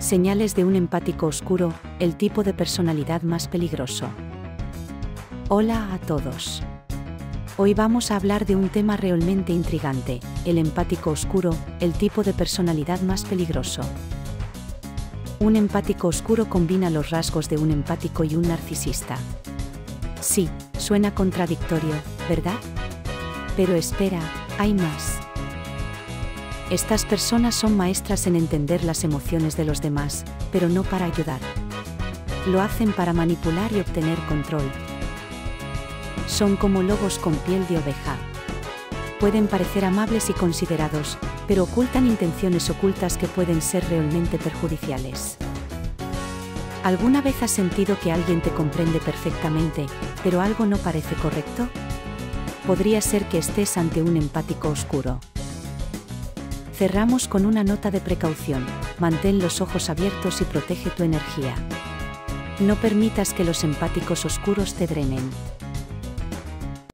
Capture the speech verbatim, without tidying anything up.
Señales de un empático oscuro, el tipo de personalidad más peligroso. Hola a todos. Hoy vamos a hablar de un tema realmente intrigante, el empático oscuro, el tipo de personalidad más peligroso. Un empático oscuro combina los rasgos de un empático y un narcisista. Sí, suena contradictorio, ¿verdad? Pero espera, hay más. Estas personas son maestras en entender las emociones de los demás, pero no para ayudar. Lo hacen para manipular y obtener control. Son como lobos con piel de oveja. Pueden parecer amables y considerados, pero ocultan intenciones ocultas que pueden ser realmente perjudiciales. ¿Alguna vez has sentido que alguien te comprende perfectamente, pero algo no parece correcto? Podría ser que estés ante un empático oscuro. Cerramos con una nota de precaución: mantén los ojos abiertos y protege tu energía. No permitas que los empáticos oscuros te drenen.